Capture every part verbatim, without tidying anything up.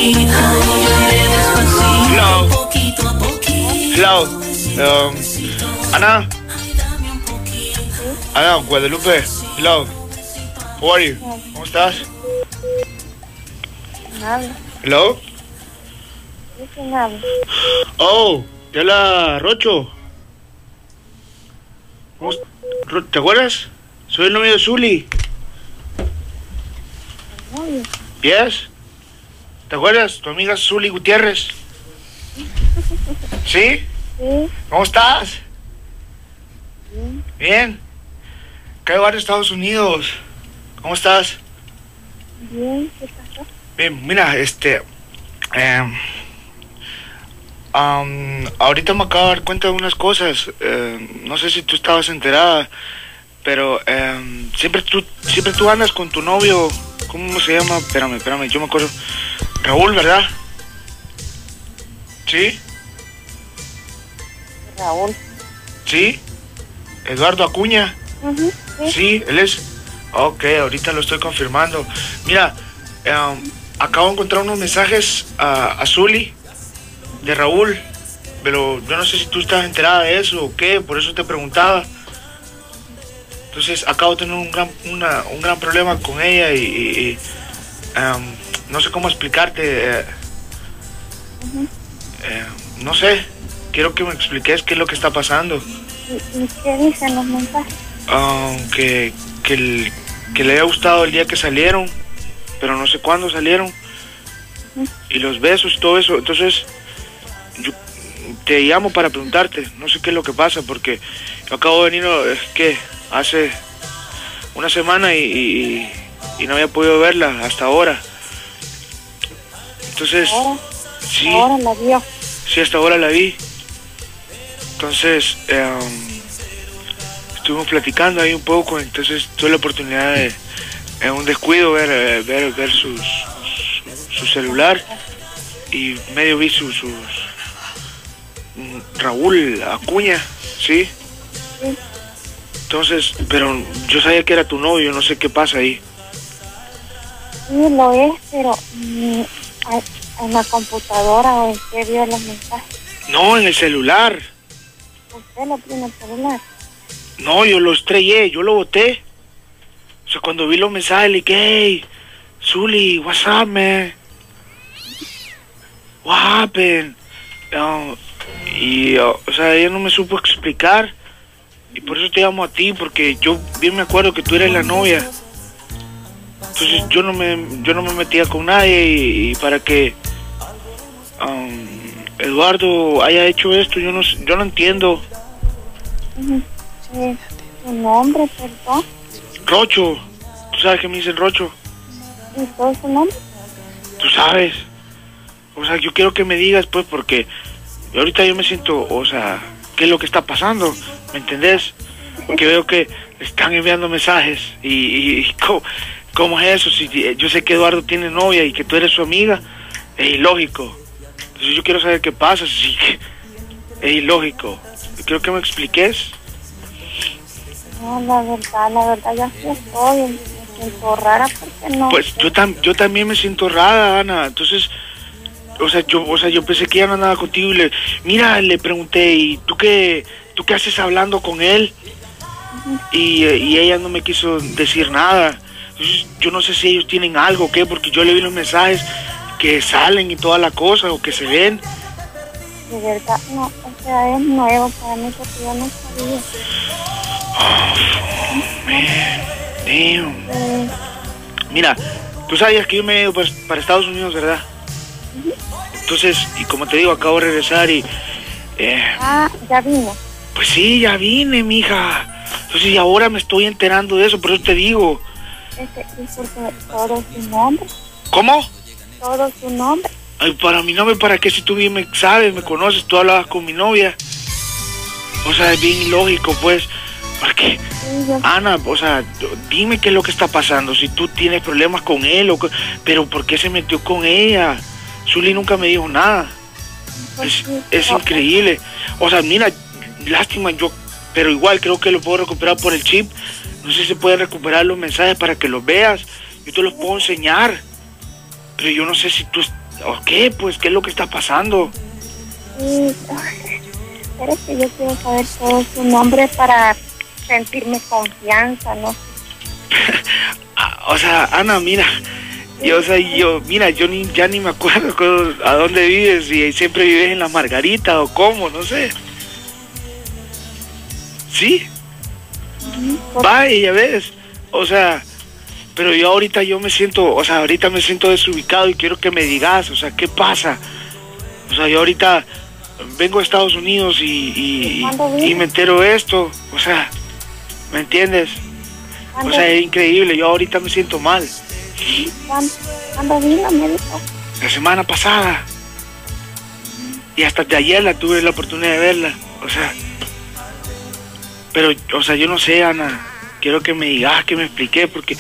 Hello. Hello. Um, Ana. Ana, Guadalupe. Hello. How are you? ¿Cómo estás? Habla. Hello. ¿Quién habla? Oh, te habla Rocho. ¿Cómo est- Ro- ¿Te acuerdas? Soy el novio de Zuli. Novio. Yes. ¿Te acuerdas? Tu amiga Zuli Gutiérrez. ¿Sí? Sí. ¿Cómo estás? Bien. Bien. Acabo de Estados Unidos. ¿Cómo estás? Bien. ¿Qué pasó? Bien, mira, este... em, am, ahorita me acabo de dar cuenta de unas cosas. Eh, no sé si tú estabas enterada, pero em, siempre tú siempre tú andas con tu novio. ¿Cómo se llama? Espérame, espérame, yo me acuerdo. Raúl, ¿verdad? ¿Sí? Raúl. ¿Sí? Eduardo Acuña. Ujú, sí. Sí, él es... Ok, ahorita lo estoy confirmando. Mira, em, acabo de encontrar unos mensajes a, a Zuli de Raúl, pero yo no sé si tú estás enterada de eso o qué, por eso te preguntaba. Entonces, acabo de tener un gran, una, un gran problema con ella y, y- y, em, no sé cómo explicarte. eh, Ujú. eh, no sé, quiero que me expliques qué es lo que está pasando. ¿Y, y qué dicen los mensajes? Ah, que, que, el- que le haya gustado el día que salieron, pero no sé cuándo salieron. Ujú. Y los besos y todo eso. Entonces, yo te llamo para preguntarte, no sé qué es lo que pasa, porque yo acabo de venir, eh, ¿qué? Hace una semana y, y, y no había podido verla hasta ahora. Entonces, Ahora, sí, ahora la vio. sí, hasta ahora la vi. Entonces, em, estuvimos platicando ahí un poco, entonces tuve la oportunidad de, en un descuido, ver, eh, ver, ver sus, su, su celular y medio vi sus, sus mm, Raúl Acuña, ¿sí? Sí. Entonces, pero yo sabía que era tu novio, no sé qué pasa ahí. Sí, lo es, pero mm, a- en la computadora o en qué vio los mensajes. No, en el celular. Usted lo tiene en el celular. No, yo lo estrellé, yo lo boté. O sea, cuando vi los mensajes, le dije, hey, Zuli, what's up, man? What happened? Um, y, uh, o sea, ella no me supo explicar. Y por eso te llamo a ti, porque yo bien me acuerdo que tú eres la novia. Entonces yo no me, yo no me metía con nadie y, y para que um, Eduardo haya hecho esto, yo no, yo no entiendo. Ujú. Sí. ¿Su nombre, perdón? Rocho, tú sabes que me dicen Rocho, ¿Y todo su nombre? tú sabes. O sea, yo quiero que me digas, pues, porque ahorita yo me siento, o sea, ¿qué es lo que está pasando? ¿Me entendés? Porque veo que están enviando mensajes y, y, y ¿cómo, cómo es eso? Si yo sé que Eduardo tiene novia y que tú eres su amiga, es ilógico. Entonces yo quiero saber qué pasa, si es ilógico. Quiero que me expliques. No, la verdad, la verdad, yo sí estoy, me siento rara porque no. Pues yo, tam yo también me siento rara, Ana. Entonces, o sea, yo, o sea, yo pensé que ella no andaba contigo y le, mira, le pregunté, ¿y tú qué, tú qué haces hablando con él? Y, eh, y ella no me quiso decir nada. Entonces, yo no sé si ellos tienen algo o qué, porque yo le vi los mensajes que salen y toda la cosa, o que se ven. De verdad, no, o sea, es nuevo para mí porque yo no sabía. Damn. Eh, Mira, tú sabías que yo me he ido pues, para Estados Unidos, ¿verdad? Entonces, y como te digo, acabo de regresar y... eh, ah, ya vino. pues sí, ya vine, mija. Entonces, y ahora me estoy enterando de eso, por eso te digo. Este, disculpe, todo su nombre, ¿Cómo? todo su nombre. Ay, para mi novia, ¿para qué? Si tú bien me sabes, me conoces, tú hablabas con mi novia. O sea, es bien ilógico, pues. Porque, Sí, yo, Ana, o sea, dime qué es lo que está pasando. Si tú tienes problemas con él, o qué- pero ¿por qué se metió con ella? Zuli nunca me dijo nada. pues, Es, sí, es pero- increíble. O sea, mira, lástima, yo, pero igual creo que lo puedo recuperar por el chip. No sé si se puede recuperar los mensajes para que los veas. Yo te los puedo enseñar. Pero yo no sé si tú, ¿O qué? Pues, ¿qué es lo que está pasando? Sí, pero es que yo quiero saber todo su nombre para sentirme confianza, ¿no? O sea, Ana, mira, yo, o sea, yo, mira, yo ni, ya ni me acuerdo a dónde vives, si siempre vives en La Margarita o cómo, no sé. ¿Sí? Uh-huh. Vaya, ya ves, o sea, pero yo ahorita yo me siento, o sea, ahorita me siento desubicado y quiero que me digas, o sea, ¿qué pasa? O sea, yo ahorita vengo a Estados Unidos y, y, y me entero de esto, o sea, ¿me entiendes? O sea, es increíble, yo ahorita me siento mal. ¿Cuándo, ¿cuándo vino, me dijo? La semana pasada. Y hasta de ayer la tuve la oportunidad de verla, o sea. Pero, o sea, yo no sé, Ana, quiero que me digas, que me expliques, porque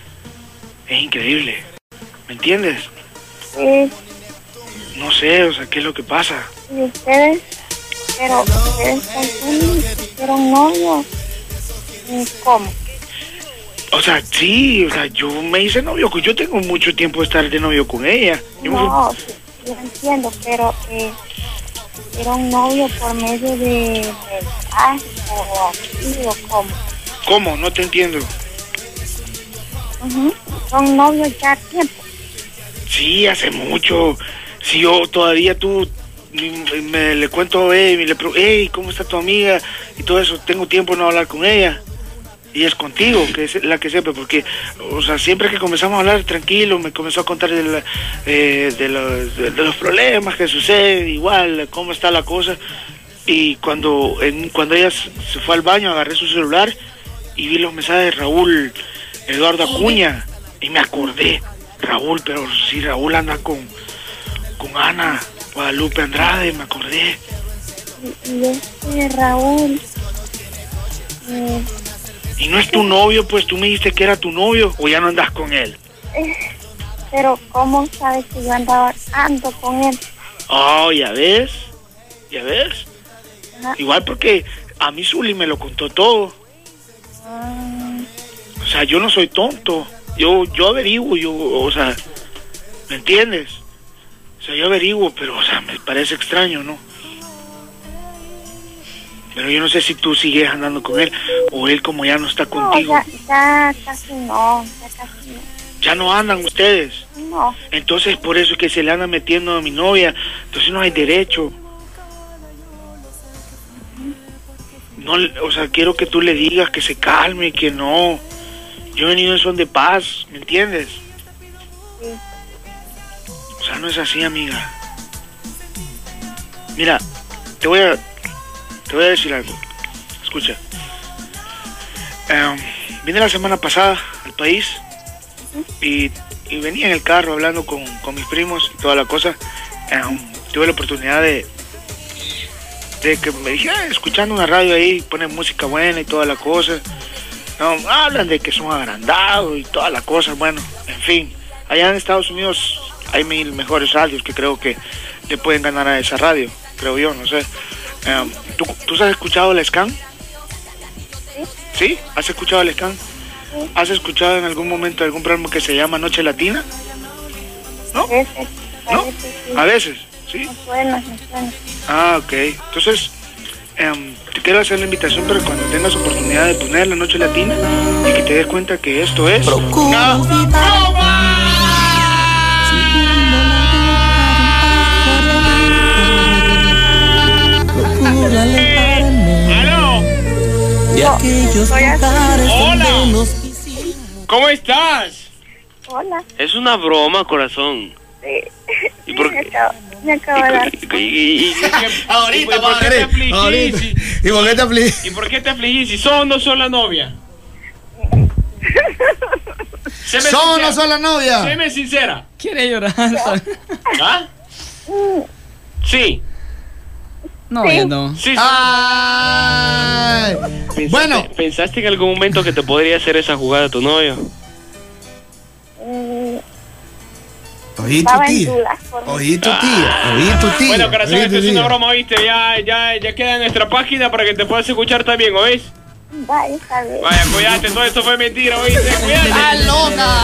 es increíble, ¿me entiendes? Sí. No sé, o sea, ¿qué es lo que pasa? ¿Y ustedes? Pero, ¿ustedes con quién hicieron novio? ¿Cómo? O sea, sí, o sea, yo me hice novio, yo tengo mucho tiempo de estar de novio con ella. Yo no, sí, yo entiendo, pero eh, era un novio por medio de mensaje o así o cómo. ¿Cómo? No te entiendo. Uh-huh. Son novios ya a tiempo. Sí, hace mucho. Si yo todavía tú me, me le cuento, hey, me le pregunto, hey, ¿cómo está tu amiga? Y todo eso, tengo tiempo de no hablar con ella. Y es contigo, que es la que sepa, porque, o sea, siempre que comenzamos a hablar tranquilo, me comenzó a contar de, la, eh, de, los, de, de los problemas que suceden, igual, cómo está la cosa. Y cuando, en, cuando ella se fue al baño, agarré su celular y vi los mensajes de Raúl Eduardo Acuña. Y me acordé, Raúl, pero si Raúl anda con, con Ana Guadalupe Andrade, me acordé. Y, y este Raúl... Eh... ¿Y no es tu novio? Pues tú me dijiste que era tu novio, ¿o ya no andas con él? Eh, pero ¿cómo sabes que yo andaba ando con él? Oh, ya ves, ya ves. Ajá. Igual porque a mí Zuli me lo contó todo. Ah. O sea, yo no soy tonto. Yo yo averiguo, yo, o sea, ¿me entiendes? O sea, yo averiguo, pero, o sea, me parece extraño, ¿no? Pero yo no sé si tú sigues andando con él o él como ya no está contigo. No, ya, ya casi no, ya casi no. ¿Ya no andan ustedes? No. Entonces por eso es que se le anda metiendo a mi novia. Entonces no hay derecho. No, o sea, quiero que tú le digas que se calme, que no. Yo he venido en son de paz, ¿me entiendes? Sí. O sea, no es así, amiga. Mira, te voy a... Te voy a decir algo. Escucha. Um, vine la semana pasada al país y, y venía en el carro hablando con, con mis primos y toda la cosa. Um, tuve la oportunidad de de que me dije, ah, escuchando una radio ahí, ponen música buena y toda la cosa. No, hablan de que son agrandados y toda la cosa. Bueno, en fin. Allá en Estados Unidos hay mil mejores radios que creo que le pueden ganar a esa radio. Creo yo, no sé. Um, ¿tú, ¿Tú has escuchado el Scan? Sí. ¿Sí? ¿Has escuchado el Scan? Sí. ¿Has escuchado en algún momento algún programa que se llama Noche Latina? ¿No? A veces. A ¿No? veces, sí. A veces, ¿sí? Me suena, me suena. Ah, ok. Entonces, um, te quiero hacer la invitación para cuando tengas oportunidad de poner la Noche Latina y que te des cuenta que esto es... Procura olvidar. ¡Aló! De aquellos lugares Hola. donde nos quisimos. ¿Cómo estás? Hola. Es una broma, corazón. Sí. ¿Y por Me qué? acabo, me acabo de dar. Y- y- y- Ahorita, ¿Y por qué padre, te afligís? ahorita. ¿Y por qué te afligís? ¿Y por qué te afligís? Si son o no son la novia. Séme ¿Son o sincera. no son la novia? Séme sincera. Quiere llorar. ¿Ah? Sí. No, Sí. ya no. Sí, sí. Ay. ¿Pensaste, Bueno, ¿Pensaste en algún momento que te podría hacer esa jugada a tu novio? Mm, oí tu estaba en tía. dudas por mí. Oí tu tía. Oí tu tía. Bueno, corazón, oí esto tu es tía. una broma, ¿oíste? Ya, ya, ya queda en nuestra página para que te puedas escuchar también, ¿oís? Vaya, está bien. Vaya, cuídate, todo esto fue mentira, ¿oíste? Cuídate. ¡Ah, loca!